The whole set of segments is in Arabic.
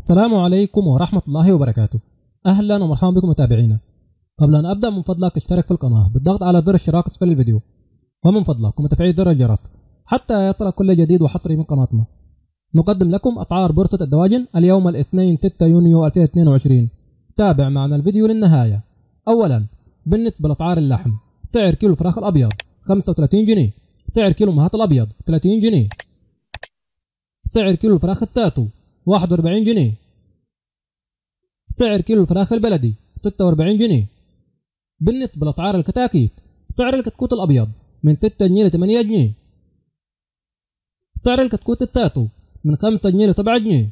السلام عليكم ورحمة الله وبركاته. أهلا ومرحبا بكم متابعينا. قبل أن أبدأ من فضلك اشترك في القناة بالضغط على زر الاشتراك أسفل الفيديو، ومن فضلك وتفعيل زر الجرس حتى يصلك كل جديد وحصري من قناتنا. نقدم لكم أسعار بورصة الدواجن اليوم الاثنين 6 يونيو 2022. تابع معنا الفيديو للنهاية. أولا، بالنسبة لأسعار اللحم: سعر كيلو الفراخ الأبيض 35 جنيه، سعر كيلو مهات الأبيض 30 جنيه، سعر كيلو الفراخ الساسو 41 جنيه، سعر كيلو الفراخ البلدي 46 جنيه. بالنسبة لأسعار الكتاكيت: سعر الكتكوت الأبيض من 6 جنيه ل 8 جنيه، سعر الكتكوت الساسو من 5 جنيه ل 7 جنيه،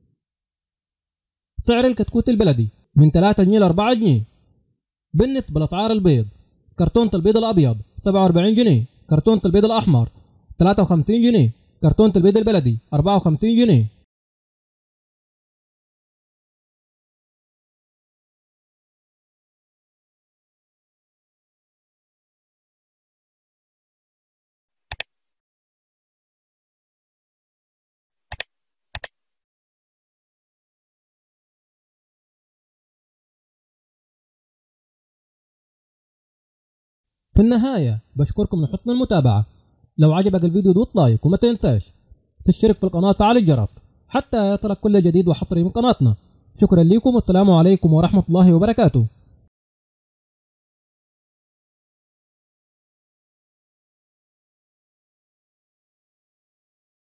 سعر الكتكوت البلدي من 3 جنيه ل 4 جنيه. بالنسبة لأسعار البيض: كرتونة البيض الأبيض 47 جنيه، كرتونة البيض الأحمر 53 جنيه، كرتونة البيض البلدي 54 جنيه. في النهاية بشكركم لحسن المتابعة. لو عجبك الفيديو دوس لايك، وما تنساش تشترك في القناة وتفعل الجرس حتى يصلك كل جديد وحصري من قناتنا. شكرا لكم والسلام عليكم ورحمة الله وبركاته.